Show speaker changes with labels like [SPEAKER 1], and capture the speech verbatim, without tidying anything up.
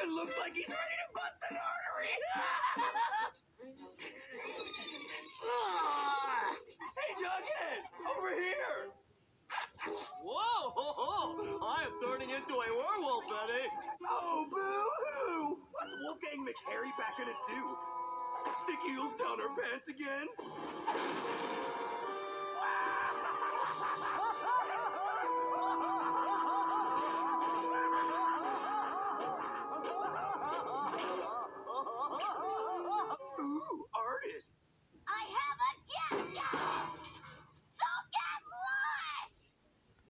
[SPEAKER 1] even looks like he's ready to bust an artery. Ah! Hey, Jughead, over here.
[SPEAKER 2] Whoa! Ho, ho. I am turning into a werewolf, Eddie.
[SPEAKER 1] Oh, boo-hoo! What's Wolfgang McHarry back gonna do? Stick heels down our pants again?